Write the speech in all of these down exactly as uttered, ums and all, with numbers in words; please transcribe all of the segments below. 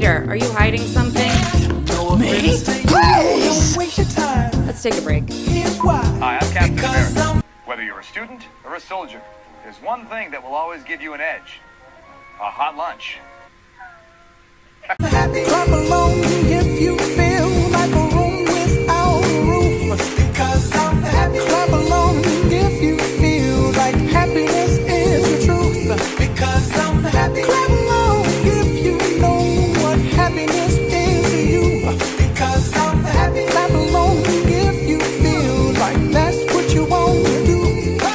Peter, are you hiding something? Me? Please! Let's take a break. Hi, I'm Captain America. Whether you're a student or a soldier, there's one thing that will always give you an edge. A hot lunch. Clap along if you feel like a room without a roof. Because I'm happy. Clap along if you feel like happiness is the truth. Because I'm happy. Clap along if you know what happiness is to you. Because I'm happy. Clap along if you feel like that's what you want to do.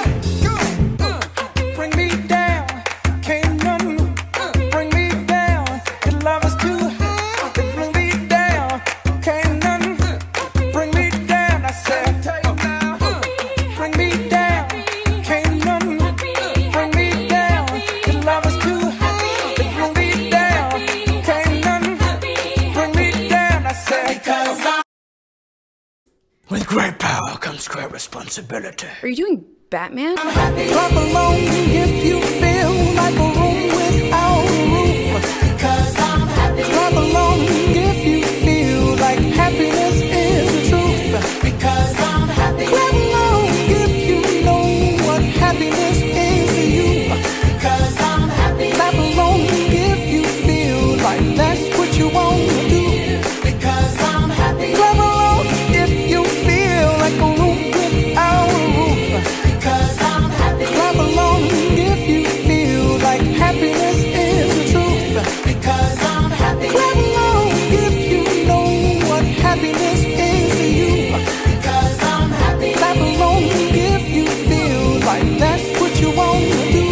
Bring me down, can't none bring me down. Your love is too high. Bring me down, can't none bring me down. I said, bring me down, can't none bring me down. Your love is too high. Bring me down, can't none bring me down. I said, because I'm with great power comes great responsibility. Are you doing Batman? Clap along if you feel like a room without a roof. Because I'm happy. Clap along if you feel like happiness is the truth. Because I'm happy. Clap along if you know what happiness is to you. Because I'm happy. Clap along if you feel like that's what you want to do. Because I'm happy. Clap along if you feel like a room without a roof. Because I'm happy. Clap along if you feel like happiness is the truth. Because I'm happy. Clap along if you know what happiness is to you. Because I'm happy. Clap along if you feel like that's what you want to do.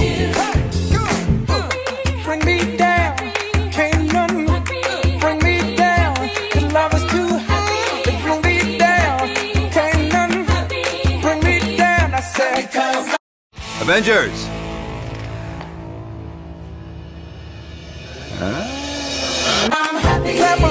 Bring me down, can't none bring me down. Your love is too high. Bring me down, can't none bring me down. I said, because Avengers! I'm happy. Clap